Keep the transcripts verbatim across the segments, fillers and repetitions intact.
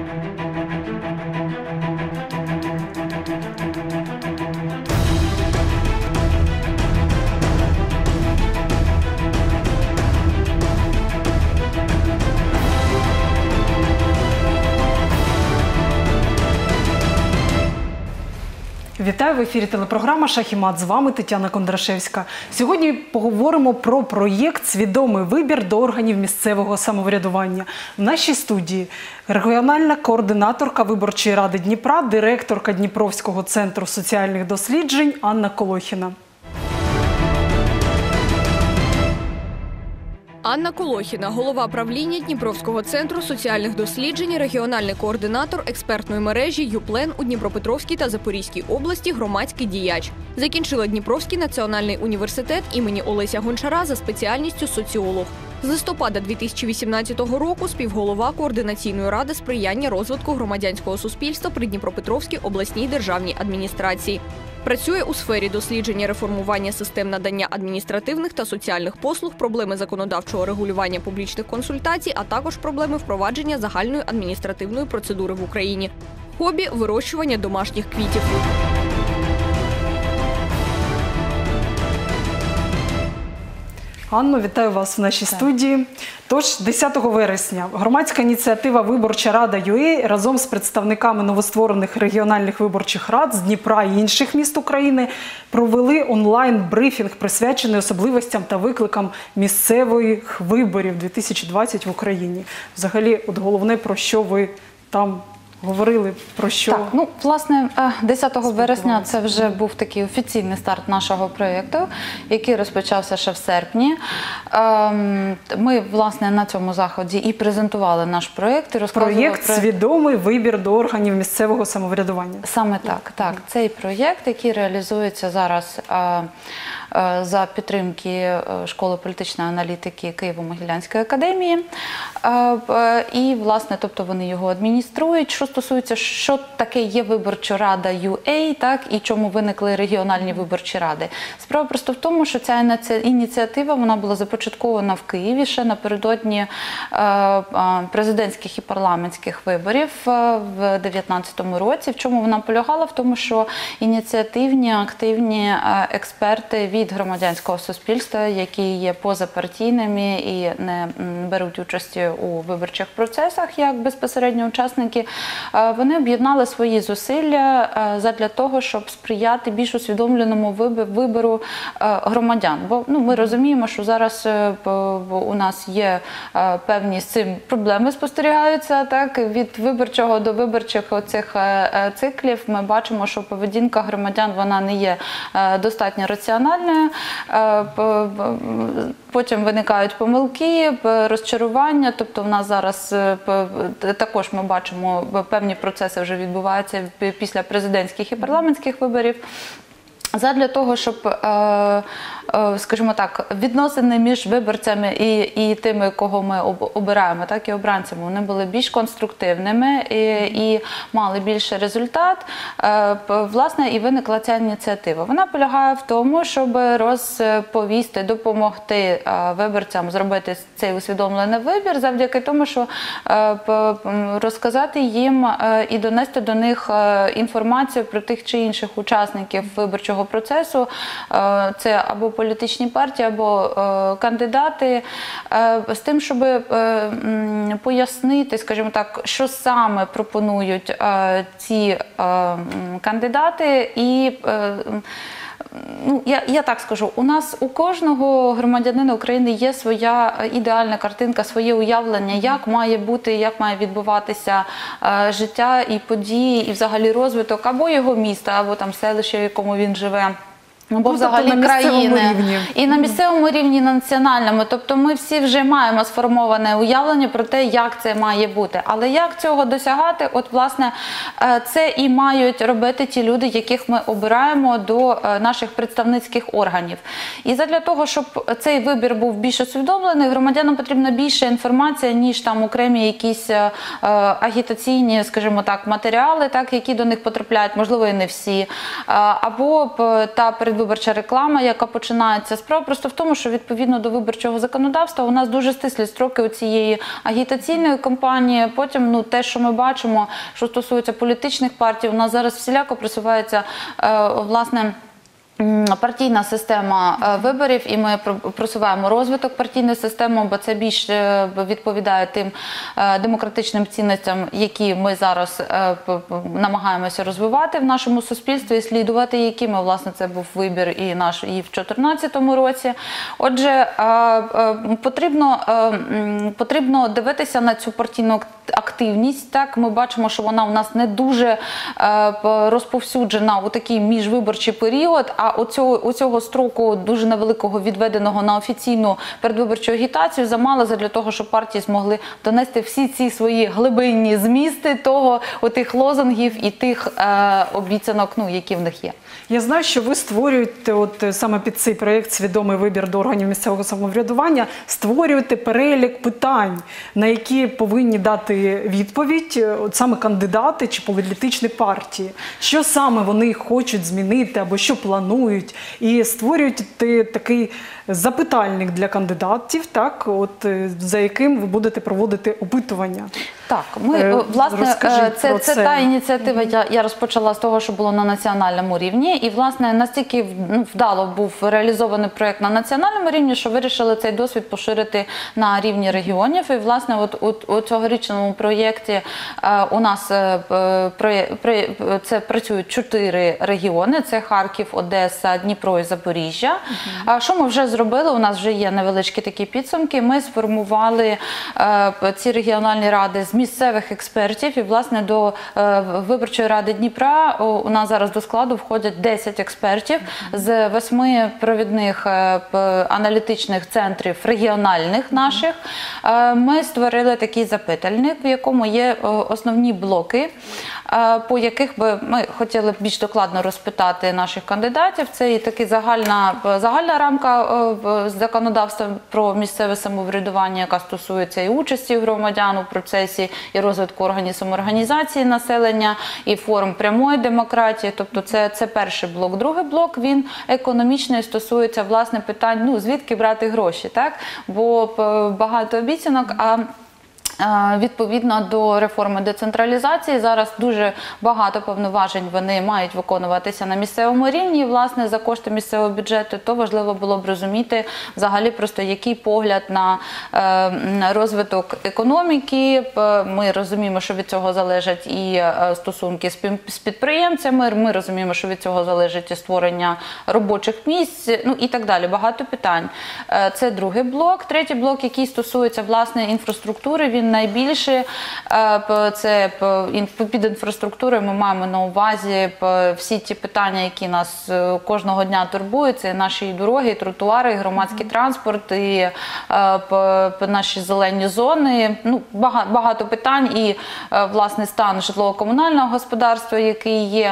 Вітаю, в ефірі телепрограма «Шах і мат». З вами Тетяна Кондрашевська. Сьогодні поговоримо про проєкт «Свідомий вибір» до органів місцевого самоврядування. В нашій студії регіональна координаторка Виборчої ради Дніпра, директорка Дніпровського центру соціальних досліджень Анна Колохіна. Анна Колохіна – голова правління Дніпровського центру соціальних досліджень, регіональний координатор експертної мережі «Юплен» у Дніпропетровській та Запорізькій області, громадський діяч. Закінчила Дніпровський національний університет імені Олеся Гончара за спеціальністю соціолог. З листопада дві тисячі вісімнадцятого року співголова Координаційної ради сприяння розвитку громадянського суспільства при Дніпропетровській обласній державній адміністрації. Працює у сфері дослідження реформування систем надання адміністративних та соціальних послуг, проблеми законодавчого регулювання публічних консультацій, а також проблеми впровадження загальної адміністративної процедури в Україні. Хобі – вирощування домашніх квітів. Анно, вітаю вас в нашій студії. Тож, десятого вересня громадська ініціатива «Виборча рада ЮА» разом з представниками новостворених регіональних виборчих рад з Дніпра і інших міст України провели онлайн-брифінг, присвячений особливостям та викликам місцевих виборів дві тисячі двадцятого в Україні. Взагалі, от головне, про що ви там говорили, про що? Так, ну, власне, десятого вересня це вже був такий офіційний старт нашого проєкту, який розпочався ще в серпні. Ми, власне, на цьому заході і презентували наш проєкт. Проєкт про... «Свідомий вибір до органів місцевого самоврядування». Саме так, так. Цей проєкт, який реалізується зараз за підтримки Школи політичної аналітики Києво-Могилянської академії. І, власне, тобто вони його адмініструють. Що стосується, що таке є Виборча рада ЮА, так, і чому виникли регіональні виборчі ради. Справа просто в тому, що ця ініціатива, вона була започаткована в Києві ще напередодні президентських і парламентських виборів в дев'ятнадцятому році. В чому вона полягала? В тому, що ініціативні, активні експерти від громадянського суспільства, які є позапартійними і не беруть участі у виборчих процесах як безпосередньо учасники, вони об'єднали свої зусилля задля того, щоб сприяти більш усвідомленому вибору громадян. Бо ну, ми розуміємо, що зараз у нас є певні з цим проблеми спостерігаються, так, від виборчого до виборчих оцих циклів. Ми бачимо, що поведінка громадян, вона не є достатньо раціональною. Потім виникають помилки, розчарування, тобто в нас зараз також ми бачимо, певні процеси вже відбуваються після президентських і парламентських виборів. Задля того, щоб, скажімо так, відносини між виборцями і, і тими, кого ми обираємо, так і обранцями, вони були більш конструктивними і, і мали більший результат, власне, і виникла ця ініціатива. Вона полягає в тому, щоб розповісти, допомогти виборцям зробити цей усвідомлений вибір, завдяки тому, що розказати їм і донести до них інформацію про тих чи інших учасників виборчого процесу, це або політичні партії, або кандидати, з тим, щоб пояснити, скажімо так, що саме пропонують ці кандидати і Ну, я, я так скажу, у нас у кожного громадянина України є своя ідеальна картинка, своє уявлення, як має бути, як має відбуватися е, життя і події, і взагалі розвиток або його міста, або там селища, в якому він живе. Або взагалі на країни. Рівні. І на місцевому рівні, і на національному. Тобто ми всі вже маємо сформоване уявлення про те, як це має бути. Але як цього досягати? От, власне, це і мають робити ті люди, яких ми обираємо до наших представницьких органів. І задля того, щоб цей вибір був більш усвідомлений, громадянам потрібна більше інформація, ніж там окремі якісь агітаційні, скажімо так, матеріали, так, які до них потрапляють, можливо, і не всі. Або та передвиборча передвиборча реклама, яка починається. Справа просто в тому, що відповідно до виборчого законодавства у нас дуже стислі строки у цієї агітаційної кампанії. Потім, ну, те, що ми бачимо, що стосується політичних партій, у нас зараз всіляко просувається, е, власне, партійна система виборів, і ми просуваємо розвиток партійної системи, бо це більше відповідає тим демократичним цінностям, які ми зараз намагаємося розвивати в нашому суспільстві і слідувати якими, власне, це був вибір і наш і в дві тисячі чотирнадцятому році. Отже, потрібно, потрібно дивитися на цю партійну активність. Так, ми бачимо, що вона у нас не дуже розповсюджена у такий міжвиборчий період, а оцього, оцього строку дуже невеликого, відведеного на офіційну передвиборчу агітацію, замало для того, щоб партії змогли донести всі ці свої глибинні змісти того, отих лозунгів і тих е, обіцянок, ну, які в них є. Я знаю, що ви створюєте, от саме під цей проєкт «Свідомий вибір до органів місцевого самоврядування», створюєте перелік питань, на які повинні дати відповідь от саме кандидати чи політичні партії. Що саме вони хочуть змінити або що планують, і створюють такий запитальник для кандидатів, так, от, за яким ви будете проводити опитування. Так, ми, е, власне, це, це, це та ініціатива, я, я розпочала з того, що було на національному рівні, і, власне, настільки вдало був реалізований проєкт на національному рівні, що вирішили цей досвід поширити на рівні регіонів. І, власне, от у, у цьогорічному проєкті е, у нас е, про, про, це працюють чотири регіони, це Харків, Одеса, Дніпро і Запоріжжя. А uh-huh. що ми вже зробили? У нас вже є невеличкі такі підсумки. Ми сформували е, ці регіональні ради з місцевих експертів, і, власне, до е, виборчої ради Дніпра у нас зараз до складу входять десять експертів з восьми провідних е, аналітичних центрів регіональних наших. Е, ми створили такий запитальник, в якому є е, основні блоки, е, по яких би ми хотіли більш докладно розпитати наших кандидатів. Це і така загальна, загальна рамка е, законодавства про місцеве самоврядування, яка стосується і участі громадян у процесі, і розвитку органів самоорганізації населення, і форм прямої демократії. Тобто це, це перший блок. Другий блок, він економічний, стосується, власне, питань, ну, звідки брати гроші, так? Бо багато обіцянок, а відповідно до реформи децентралізації зараз дуже багато повноважень вони мають виконуватися на місцевому рівні, і, власне, за кошти місцевого бюджету, то важливо було б розуміти взагалі просто який погляд на розвиток економіки. Ми розуміємо, що від цього залежать і стосунки з підприємцями, ми розуміємо, що від цього залежить і створення робочих місць, ну і так далі. Багато питань. Це другий блок. Третій блок, який стосується, власне, інфраструктури, він найбільше. Це під інфраструктурою ми маємо на увазі всі ті питання, які нас кожного дня турбують. Це наші дороги, тротуари, громадський транспорт, і наші зелені зони. Ну, багато питань і, власне, стан житлово-комунального господарства, який є.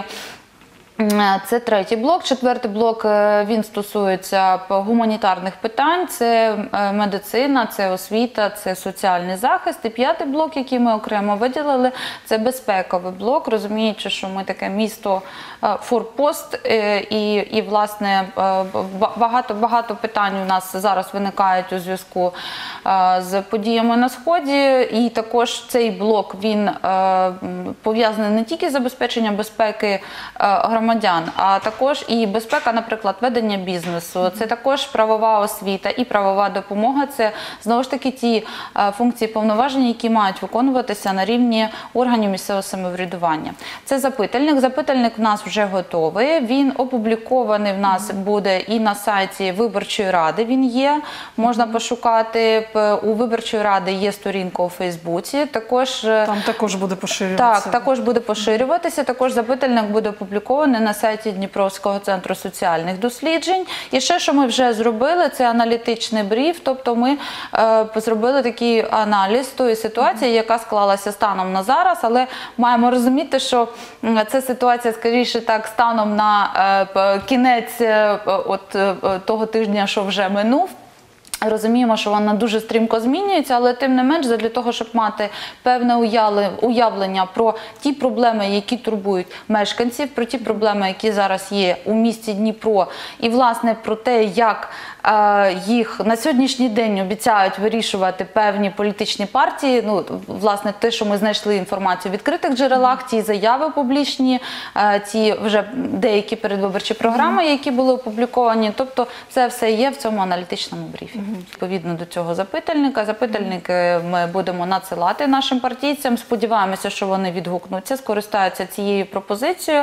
Це третій блок. Четвертий блок, він стосується гуманітарних питань, це медицина, це освіта, це соціальний захист. І п'ятий блок, який ми окремо виділили, це безпековий блок, розуміючи, що ми таке місто форпост, і, і власне, багато, багато питань у нас зараз виникають у зв'язку з подіями на Сході, і також цей блок, він пов'язаний не тільки з забезпеченням безпеки громадян, громадян, а також і безпека, наприклад, ведення бізнесу, це також правова освіта і правова допомога, це знову ж таки ті функції повноваження, які мають виконуватися на рівні органів місцевого самоврядування. Це запитальник. Запитальник в нас вже готовий, він опублікований в нас буде і на сайті Виборчої ради, він є, можна пошукати, у Виборчої ради є сторінка у Фейсбуці, також... Там також буде поширюватися. Так, також буде поширюватися, також запитальник буде опублікований на сайті Дніпровського центру соціальних досліджень. І ще, що ми вже зробили, це аналітичний бриф, тобто ми е, зробили такий аналіз тої ситуації, яка склалася станом на зараз, але маємо розуміти, що ця ситуація, скоріше так, станом на е, кінець е, от, е, того тижня, що вже минув, Розуміємо, що вона дуже стрімко змінюється, але тим не менш, для того, щоб мати певне уявлення про ті проблеми, які турбують мешканців, про ті проблеми, які зараз є у місті Дніпро, і, власне, про те, як е, їх на сьогоднішній день обіцяють вирішувати певні політичні партії, ну, власне, те, що ми знайшли інформацію в відкритих джерелах, ті заяви публічні, е, ті вже деякі передвиборчі програми, які були опубліковані, тобто це все є в цьому аналітичному брифі. Відповідно до цього запитальника. Запитальники ми будемо надсилати нашим партійцям. Сподіваємося, що вони відгукнуться, скористаються цією пропозицією.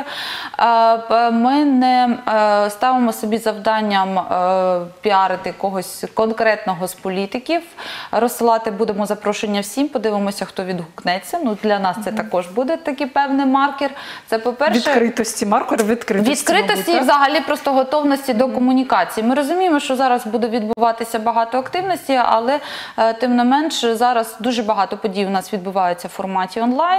Ми не ставимо собі завданням піарити когось конкретного з політиків. Розсилати будемо запрошення всім, подивимося, хто відгукнеться. Ну, для нас це також буде такий певний маркер. Це, по-перше, відкритості, маркер відкритості. Відкритості мабуть, і взагалі просто готовності до комунікації. Ми розуміємо, що зараз буде відбуватися багато активності, але е, тим не менш зараз дуже багато подій у нас відбувається в форматі онлайн.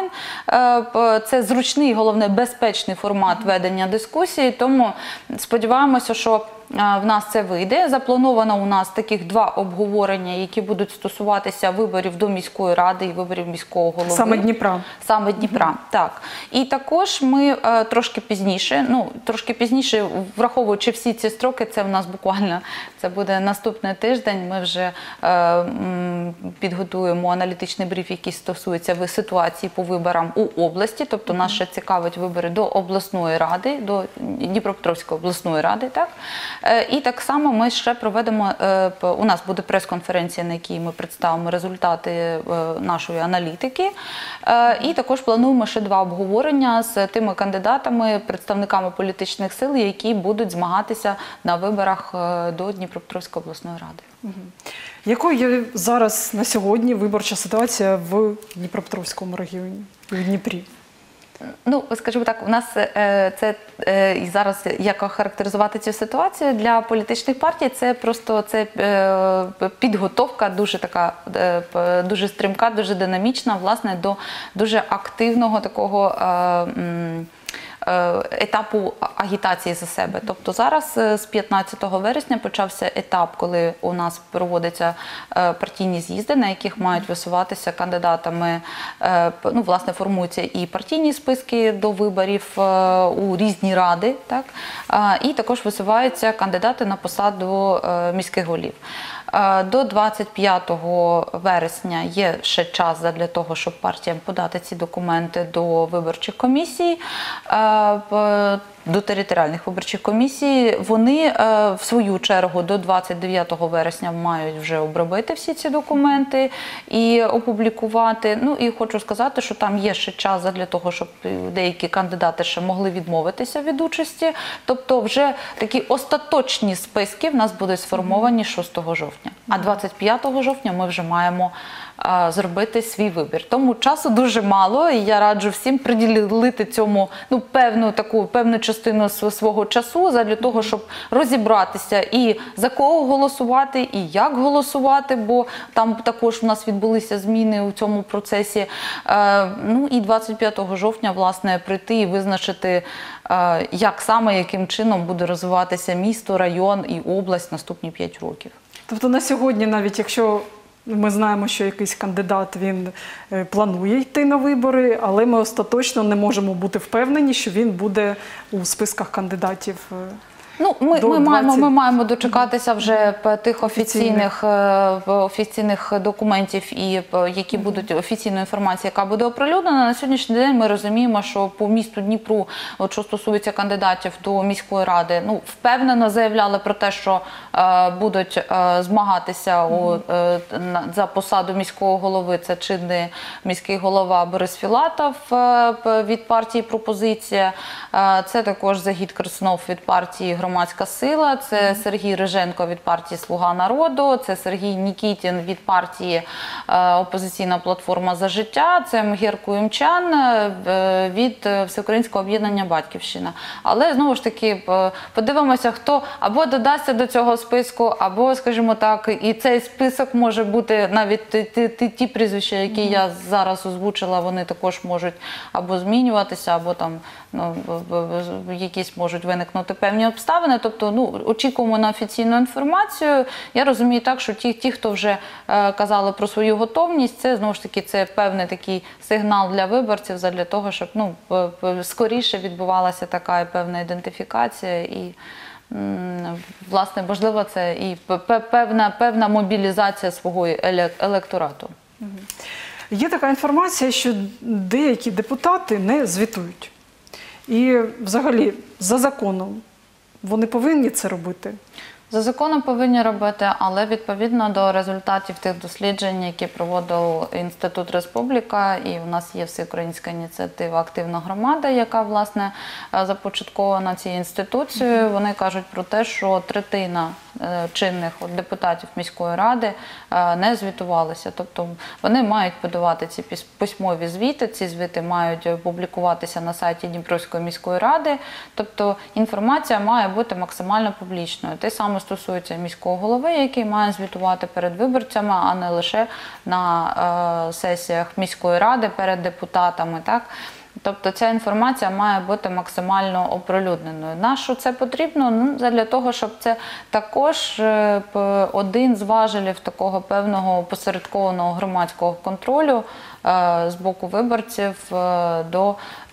Е, це зручний, головне, безпечний формат ведення дискусії, тому сподіваємося, що в нас це вийде. Заплановано у нас таких два обговорення, які будуть стосуватися виборів до міської ради і виборів міського голови. Саме Дніпра. Саме Дніпра, mm-hmm. так. І також ми е, трошки пізніше, ну, трошки пізніше, враховуючи всі ці строки, це в нас буквально, це буде наступний тиждень, ми вже е, м, підготуємо аналітичний бриф, який стосується ситуації по виборам у області, тобто mm-hmm. нас ще цікавить вибори до обласної ради, до Дніпропетровської обласної ради, так. І так само ми ще проведемо, у нас буде прес-конференція, на якій ми представимо результати нашої аналітики. І також плануємо ще два обговорення з тими кандидатами, представниками політичних сил, які будуть змагатися на виборах до Дніпропетровської обласної ради. Якою є зараз на сьогодні виборча ситуація в Дніпропетровському регіоні, в Дніпрі? Ну, скажімо так, у нас е, це е, і зараз як охарактеризувати цю ситуацію для політичних партій, це просто це е, підготовка дуже така, е, дуже стрімка, дуже динамічна, власне, до дуже активного такого е, м, етапу агітації за себе. Тобто зараз з п'ятнадцятого вересня почався етап, коли у нас проводяться партійні з'їзди, на яких мають висуватися кандидатами, ну, власне, формуються і партійні списки до виборів у різні ради, так? І також висуваються кандидати на посаду міських голів. До двадцять п'ятого вересня є ще час для того, щоб партіям подати ці документи до виборчих комісій, до територіальних виборчих комісій. Вони, в свою чергу, до двадцять дев'ятого вересня мають вже обробити всі ці документи і опублікувати. Ну, і хочу сказати, що там є ще час для того, щоб деякі кандидати ще могли відмовитися від участі. Тобто вже такі остаточні списки в нас будуть сформовані шостого жовтня. А двадцять п'ятого жовтня ми вже маємо а, зробити свій вибір. Тому часу дуже мало, і я раджу всім приділити цьому, ну, певну таку певну частину свого часу для того, щоб розібратися і за кого голосувати, і як голосувати, бо там також у нас відбулися зміни у цьому процесі. А, ну і двадцять п'ятого жовтня, власне, прийти і визначити, а, як саме, яким чином буде розвиватися місто, район і область наступні п'ять років. Тобто на сьогодні, навіть якщо ми знаємо, що якийсь кандидат, він планує йти на вибори, але ми остаточно не можемо бути впевнені, що він буде у списках кандидатів. Ну, ми, ми, маємо, ми маємо дочекатися вже тих офіційних, офіційних документів, і які будуть офіційної інформації, яка буде оприлюднена. На сьогоднішній день ми розуміємо, що по місту Дніпру, от що стосується кандидатів до міської ради, ну, впевнено заявляли про те, що е, будуть е, змагатися у, е, за посаду міського голови. Це чинний міський голова Борис Філатов е, від партії «Пропозиція». Е, це також Загід Краснов від партії «Громадська сила», це Сергій Риженко від партії «Слуга народу», це Сергій Нікітін від партії «Опозиційна платформа за життя», це Мгір Куємчан від Всеукраїнського об'єднання «Батьківщина». Але, знову ж таки, подивимося, хто або додасться до цього списку, або, скажімо так, і цей список може бути, навіть ті, ті, ті, ті прізвища, які mm-hmm. я зараз озвучила, вони також можуть або змінюватися, або там, ну, якісь можуть виникнути певні обставини. обставини. Тобто, ну, очікуємо на офіційну інформацію. Я розумію так, що ті, ті хто вже е, казали про свою готовність, це, знову ж таки, це певний такий сигнал для виборців, для того, щоб, ну, скоріше відбувалася така певна ідентифікація і, власне, можливо, це і певна, певна мобілізація свого електорату. Є така інформація, що деякі депутати не звітують. І взагалі, за законом, вони повинні це робити? За законом повинні робити, але відповідно до результатів тих досліджень, які проводив Інститут Республіка, і у нас є всеукраїнська ініціатива «Активна громада», яка, власне, започаткована цією інституцією, вони кажуть про те, що третина чинних депутатів міської ради не звітувалися. Тобто вони мають подавати ці письмові звіти, ці звіти мають публікуватися на сайті Дніпровської міської ради, тобто інформація має бути максимально публічною. Те саме стосується міського голови, який має звітувати перед виборцями, а не лише на е, сесіях міської ради перед депутатами, так? Тобто ця інформація має бути максимально оприлюдненою. На що це потрібно? Ну, для того, щоб це також один з важелів такого певного посередкованого громадського контролю з боку виборців до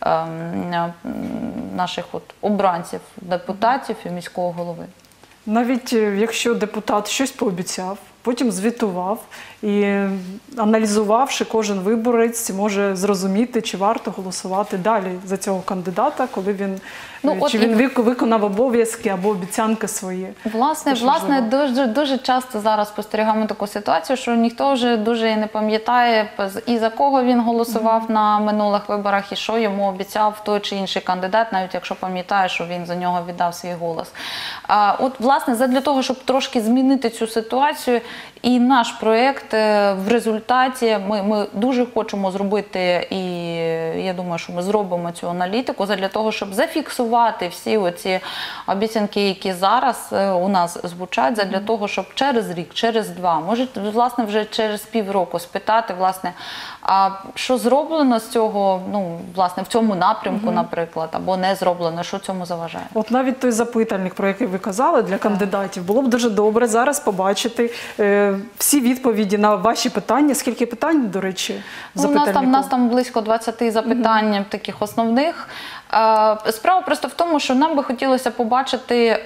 наших от обранців, депутатів і міського голови. Навіть якщо депутат щось пообіцяв, потім звітував і, аналізувавши, кожен виборець може зрозуміти, чи варто голосувати далі за цього кандидата, коли він, ну, чи він і... виконав обов'язки або обіцянки свої. Власне, власне дуже, дуже часто зараз спостерігаємо таку ситуацію, що ніхто вже дуже і не пам'ятає, і за кого він голосував mm-hmm. на минулих виборах, і що йому обіцяв той чи інший кандидат, навіть якщо пам'ятає, що він за нього віддав свій голос. А, от, власне, для того, щоб трошки змінити цю ситуацію, і наш проєкт в результаті, ми, ми дуже хочемо зробити, і я думаю, що ми зробимо цю аналітику, для того, щоб зафіксувати всі оці обіцянки, які зараз у нас звучать, для того, щоб через рік, через два, може, власне, вже через півроку спитати, власне, а що зроблено з цього, ну, власне, в цьому напрямку, угу. наприклад, або не зроблено, що цьому заважає? От навіть той запитальник, про який ви казали, для кандидатів, було б дуже добре зараз побачити е, всі відповіді на ваші питання. Скільки питань, до речі, в ну, у нас там, нас там близько двадцяти запитань угу. таких основних. Справа просто в тому, що нам би хотілося побачити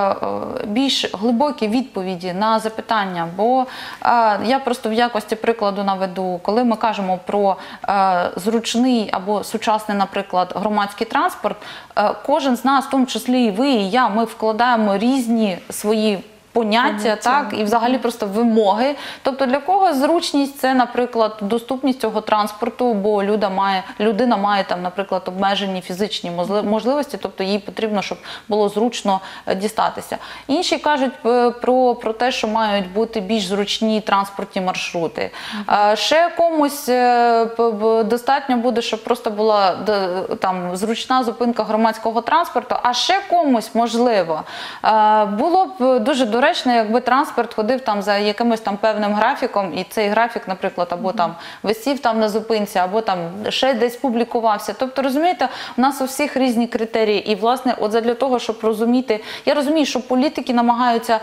більш глибокі відповіді на запитання, бо я просто в якості прикладу наведу, коли ми кажемо про зручний або сучасний, наприклад, громадський транспорт, кожен з нас, в тому числі і ви, і я, ми вкладаємо різні свої поняття, так, і взагалі просто вимоги. Тобто для когось зручність – це, наприклад, доступність цього транспорту, бо людина має, людина має там, наприклад, обмежені фізичні можливості, тобто їй потрібно, щоб було зручно дістатися. Інші кажуть про, про те, що мають бути більш зручні транспортні маршрути. Mm-hmm. Ще комусь достатньо буде, щоб просто була там зручна зупинка громадського транспорту, а ще комусь, можливо, було б дуже доречно, доречно, якби транспорт ходив там за якимось там певним графіком, і цей графік, наприклад, або там висів там на зупинці, або там ще десь публікувався. Тобто, розумієте, у нас у всіх різні критерії. І, власне, от для того, щоб розуміти, я розумію, що політики намагаються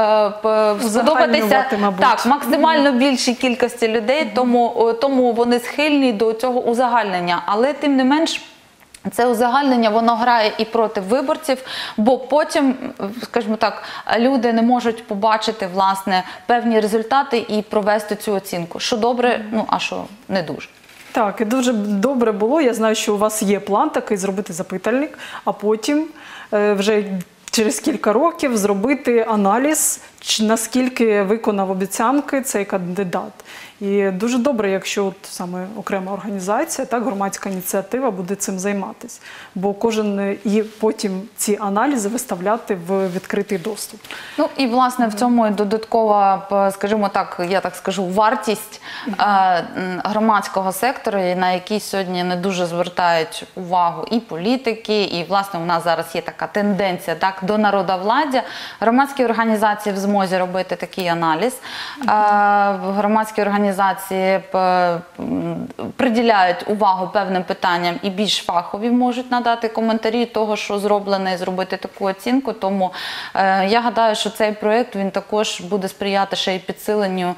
е, сподобатися так, максимально більшій кількості людей, тому, тому вони схильні до цього узагальнення. Але, тим не менш, це узагальнення, воно грає і проти виборців, бо потім, скажімо так, люди не можуть побачити, власне, певні результати і провести цю оцінку. Що добре, ну, а що не дуже. Так, і дуже добре було, я знаю, що у вас є план такий, зробити запитальник, а потім е, вже через кілька років зробити аналіз, наскільки виконав обіцянки цей кандидат. І дуже добре, якщо от саме окрема організація, так, громадська ініціатива буде цим займатися. Бо кожен і потім ці аналізи виставляти в відкритий доступ. Ну і, власне, в цьому додаткова, скажімо так, я так скажу, вартість громадського сектору, на який сьогодні не дуже звертають увагу і політики, і, власне, у нас зараз є така тенденція, так, до народовладдя. Громадські організації в змозі змозі робити такий аналіз. Громадські організації приділяють увагу певним питанням і більш фахові можуть надати коментарі того, що зроблено, і зробити таку оцінку. Тому я гадаю, що цей проєкт, він також буде сприяти ще й підсиленню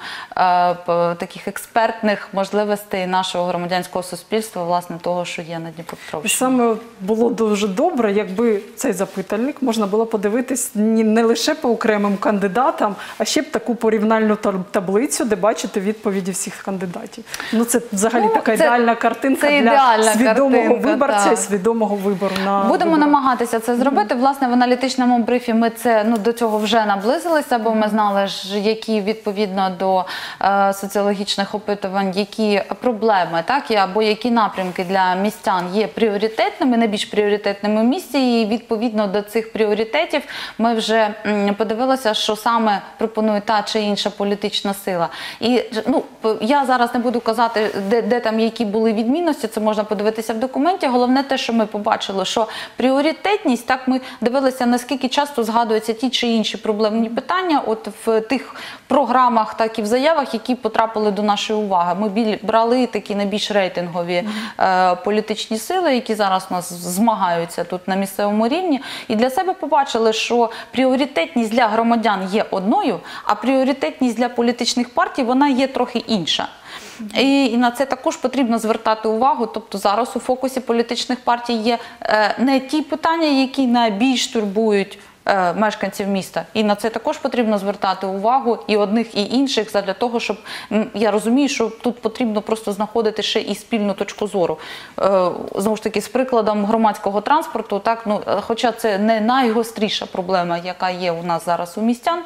таких експертних можливостей нашого громадянського суспільства, власне, того, що є на Дніпропетровщині. Саме було дуже добре, якби цей запитальник можна було подивитись не лише по окремим кандидатам, а ще б таку порівняльну таблицю, де бачите відповіді всіх кандидатів. Ну, це взагалі ну, така це, ідеальна картинка для ідеальна свідомого картинка, виборця так. і свідомого вибору на Будемо виборах. намагатися це зробити. Mm-hmm. Власне, в аналітичному брифі ми це, ну, до цього вже наблизилися, бо ми знали, які відповідно до е, соціологічних опитувань, які проблеми, так, або які напрямки для містян є пріоритетними, найбільш пріоритетними в місті, і відповідно до цих пріоритетів ми вже м, подивилися, що саме пропонує та чи інша політична сила. І ну, я зараз не буду казати, де, де там які були відмінності, це можна подивитися в документі. Головне те, що ми побачили, що пріоритетність, так ми дивилися, наскільки часто згадуються ті чи інші проблемні питання от в тих програмах, так і в заявах, які потрапили до нашої уваги. Ми біль, брали такі найбільш рейтингові е, політичні сили, які зараз у нас змагаються тут на місцевому рівні, і для себе побачили, що пріоритетність для громадян є одною, а пріоритетність для політичних партій, вона є трохи інша. І, і на це також потрібно звертати увагу. Тобто зараз у фокусі політичних партій є е, не ті питання, які найбільш турбують е, мешканців міста. І на це також потрібно звертати увагу і одних, і інших, задля того, щоб, я розумію, що тут потрібно просто знаходити ще і спільну точку зору. Е, знову ж таки, з прикладом громадського транспорту, так, ну, хоча це не найгостріша проблема, яка є у нас зараз у містян,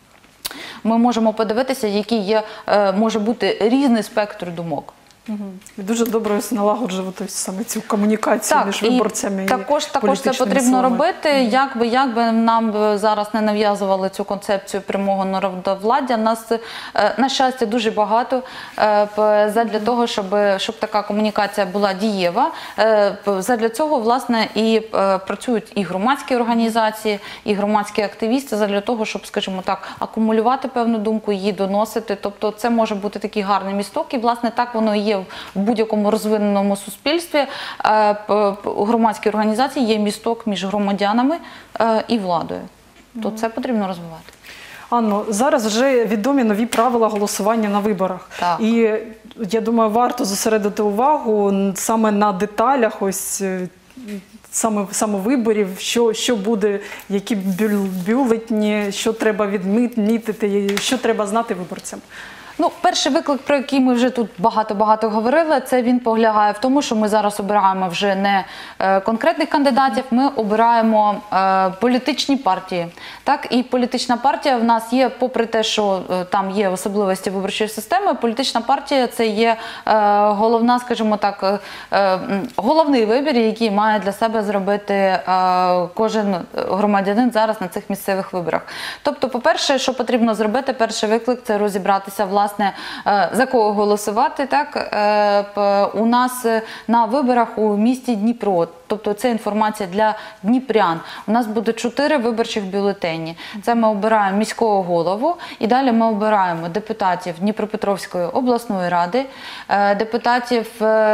ми можемо подивитися, який є, може бути різний спектр думок. Угу. І дуже добре налагоджувати саме цю комунікацію так, між виборцями і також, також це потрібно силами. робити, mm-hmm. як би, як би нам зараз не нав'язували цю концепцію прямого народовладдя. Нас, на щастя, дуже багато задля того, щоб, щоб така комунікація була дієва. Задля цього, власне, і працюють і громадські організації, і громадські активісти, задля того, щоб, скажімо так, акумулювати певну думку, її доносити. Тобто це може бути такий гарний місток, і, власне, так воно і є в будь-якому розвиненому суспільстві. Громадські організації є місток між громадянами і владою. То це потрібно розвивати. Анно, зараз вже відомі нові правила голосування на виборах. Так. І я думаю, варто зосередити увагу саме на деталях ось саме, саме виборів, що, що буде, які бюлетні, що треба відмітити, що треба знати виборцям. Ну, перший виклик, про який ми вже тут багато-багато говорили, це він полягає в тому, що ми зараз обираємо вже не е, конкретних кандидатів, ми обираємо е, політичні партії. Так, і політична партія в нас є, попри те, що е, там є особливості виборчої системи, політична партія – це є е, головна, скажімо так, е, головний вибір, який має для себе зробити е, кожен громадянин зараз на цих місцевих виборах. Тобто, по-перше, що потрібно зробити, перший виклик – це розібратися, власне, Власне, за кого голосувати, так, у нас на виборах у місті Дніпро, тобто це інформація для дніпрян. У нас буде чотири виборчих бюлетені. Це ми обираємо міського голову, і далі ми обираємо депутатів Дніпропетровської обласної ради, депутатів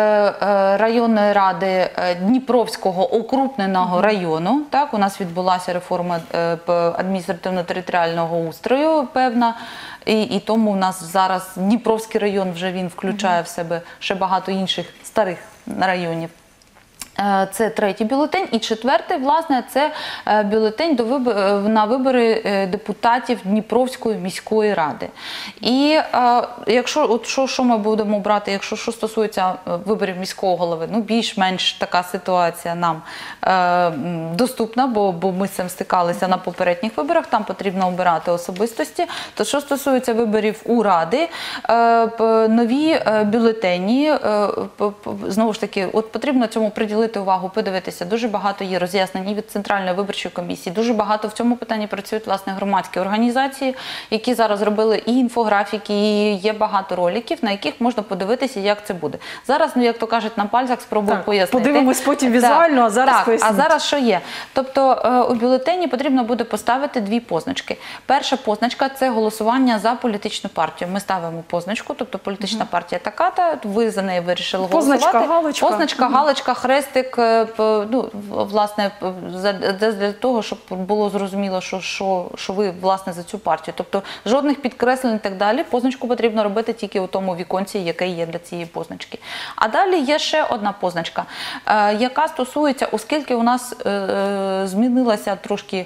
районної ради Дніпровського окрупненого району. Так, у нас відбулася реформа адміністративно-територіального устрою певна, і, і тому у нас зараз Дніпровський район вже він включає в себе ще багато інших старих районів. Це третій бюлетень. І четвертий, власне, це бюлетень до вибор... на вибори депутатів Дніпровської міської ради. І якщо, от що, що ми будемо брати, якщо що стосується виборів міського голови, ну, більш-менш така ситуація нам е, доступна, бо, бо ми з цим стикалися на попередніх виборах, там потрібно обирати особистості. То що стосується виборів у ради, е, нові бюлетені, е, знову ж таки, от потрібно цьому приділити приділити увагу, подивитися. Дуже багато є роз'яснень і від Центральної виборчої комісії. Дуже багато в цьому питанні працюють, власне, громадські організації, які зараз робили і інфографіки, і є багато роликів, на яких можна подивитися, як це буде. Зараз, ну, як то кажуть, на пальцях спробую Так, пояснити. подивимось потім візуально, а зараз так, поясніть. А зараз що є? Тобто е, у бюлетені потрібно буде поставити дві позначки. Перша позначка – це голосування за політичну партію. Ми ставимо позначку, тобто політична угу. партія така-та, ви за неї вирішили позначка, голосувати. Галочка. Позначка, угу. галочка, хрестик, е, ну, власне, для того, щоб було зрозуміло, що, що, що ви, власне, за цю партію. Тобто жодних підкреслень і так далі. Позначку потрібно робити тільки у тому віконці, яке є для цієї позначки. А далі є ще одна позначка, е, яка стосується, оскільки у нас е, е, змінилася трошки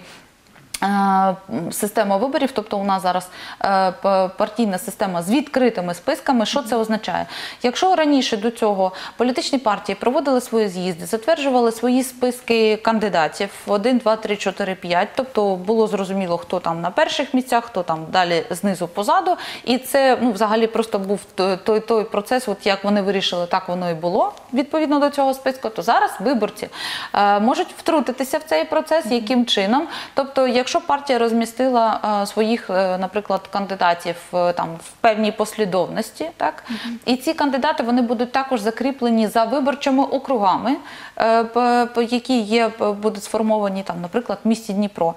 система виборів, тобто у нас зараз партійна система з відкритими списками. Що це означає? Якщо раніше до цього політичні партії проводили свої з'їзди, затверджували свої списки кандидатів один, два, три, чотири, п'ять, тобто було зрозуміло, хто там на перших місцях, хто там далі знизу позаду, і це, ну, взагалі просто був той, той процес, от як вони вирішили, так воно і було відповідно до цього списку, то зараз виборці е, можуть втрутитися в цей процес, яким чином, тобто якщо Якщо партія розмістила а, своїх, наприклад, кандидатів там в певній послідовності, так, mm-hmm. і ці кандидати вони будуть також закріплені за виборчими округами, е, п, п, які є, будуть сформовані там, наприклад, в місті Дніпро.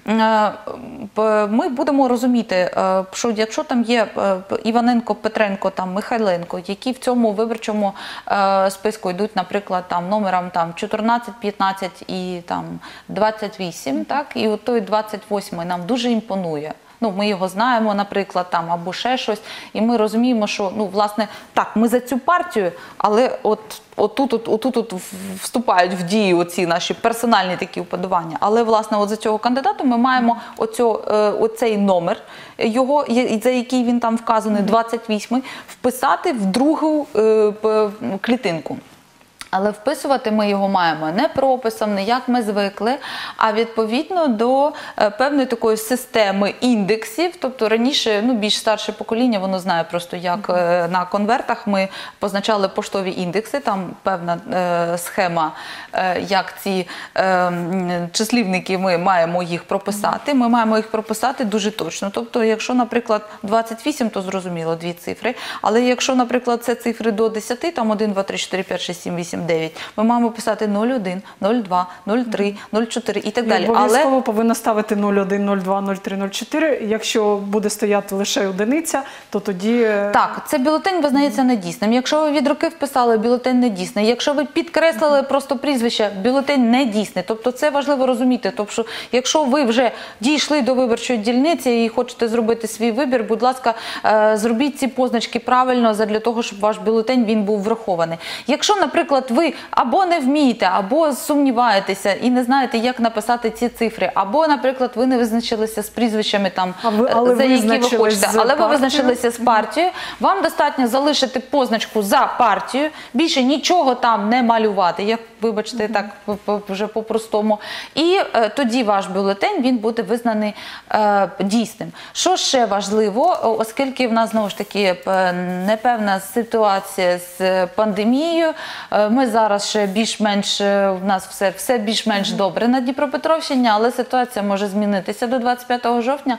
Е, п, ми будемо розуміти, е, що якщо там є е, Іваненко, Петренко, там Михайленко, які в цьому виборчому е, списку йдуть, наприклад, там номером там чотирнадцять, п'ятнадцять і там двадцять вісім, mm-hmm. так, і от той двадцять восьмий нам дуже імпонує. Ну, ми його знаємо, наприклад, там, або ще щось, і ми розуміємо, що, ну, власне, так, ми за цю партію, але от отут от, от, от, от вступають в дію оці наші персональні такі вподобання. Але, власне, от за цього кандидата ми маємо оцю, е, оцей номер, його, за який він там вказаний, двадцять восьмий, вписати в другу е, клітинку. Але вписувати ми його маємо не прописом, не як ми звикли, а відповідно до е, певної такої системи індексів. Тобто раніше, ну, більш старше покоління, воно знає просто, як е, на конвертах ми позначали поштові індекси, там певна е, схема, е, як ці е, числівники ми маємо їх прописати. Ми маємо їх прописати дуже точно. Тобто, якщо, наприклад, двадцять вісім, то зрозуміло, дві цифри. Але якщо, наприклад, це цифри до десяти, там один, два, три, чотири, п'ять, шість, сім, вісім, дев'ять. Ми маємо писати нуль один, нуль два, нуль три, нуль чотири і так далі. Обов'язково Але повинна ставити нуль один, нуль два, нуль три, нуль чотири. Якщо буде стояти лише одиниця, то тоді... Так, це бюлетень визнається недійсним. Якщо ви від руки вписали, бюлетень недійсний. Якщо ви підкреслили просто прізвище, бюлетень недійсний. Тобто це важливо розуміти. Тобто, якщо ви вже дійшли до виборчої дільниці і хочете зробити свій вибір, будь ласка, зробіть ці позначки правильно, для того, щоб ваш бюлетень він був врахований. Якщо, наприклад, ви або не вмієте, або сумніваєтеся і не знаєте, як написати ці цифри, або, наприклад, ви не визначилися з прізвищами, там, ви, але за які ви хочете, але партією. ви визначилися з партією, вам достатньо залишити позначку за партію, більше нічого там не малювати, як, вибачте, так вже по-простому, і е, тоді ваш бюлетень, він буде визнаний е, дійсним. Що ще важливо, оскільки в нас, знову ж таки, непевна ситуація з пандемією, е, ми зараз ще більш-менш, у нас все, все більш-менш добре на Дніпропетровщині, але ситуація може змінитися до двадцять п'ятого жовтня.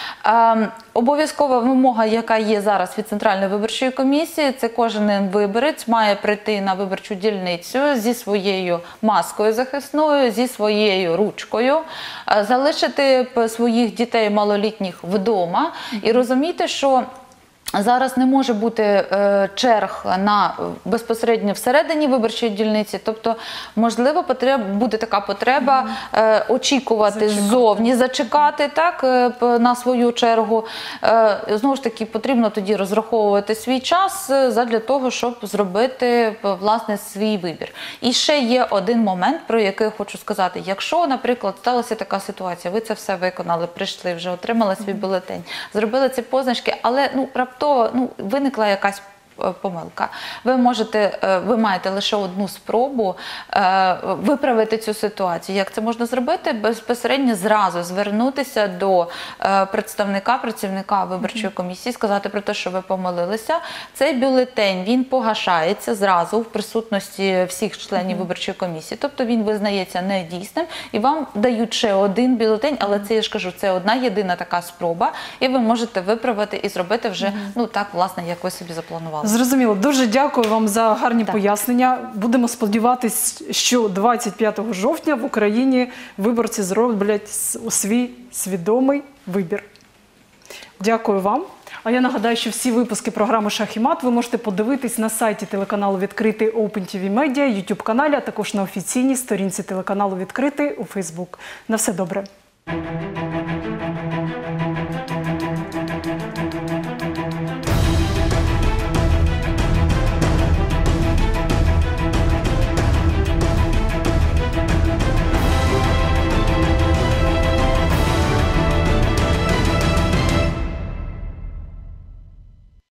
Е, обов'язкова вимога, яка є зараз від Центральної виборчої комісії, це кожен виборець має прийти на виборчу дільницю зі своєю маскою захисною, зі своєю ручкою, е, залишити своїх дітей малолітніх вдома і розуміти, що зараз не може бути е, черг на безпосередньо всередині виборчої дільниці, тобто, можливо, потреб, буде така потреба е, очікувати зачекати. ззовні, зачекати так, е, на свою чергу. Е, знову ж таки, потрібно тоді розраховувати свій час е, задля того, щоб зробити, власне, свій вибір. І ще є один момент, про який я хочу сказати. Якщо, наприклад, сталася така ситуація, ви це все виконали, прийшли, вже отримали свій бюлетень, зробили ці позначки, але, ну, раптово, ну, виникла якась помилка. Ви можете, ви маєте лише одну спробу виправити цю ситуацію. Як це можна зробити? Безпосередньо зразу звернутися до представника, працівника виборчої комісії, сказати про те, що ви помилилися. Цей бюлетень, він погашається зразу в присутності всіх членів виборчої комісії. Тобто він визнається недійсним і вам дають ще один бюлетень, але це, я ж кажу, це одна єдина така спроба, і ви можете виправити і зробити вже, ну так, власне, як ви собі запланували. Зрозуміло. Дуже дякую вам за гарні Так. пояснення. Будемо сподіватися, що двадцять п'ятого жовтня в Україні виборці зроблять свій свідомий вибір. Дякую вам. А я нагадаю, що всі випуски програми «Шах і мат» ви можете подивитись на сайті телеканалу «Відкритий» OpenTV Media, ютуб-каналі, а також на офіційній сторінці телеканалу «Відкритий» у Фейсбук. На все добре.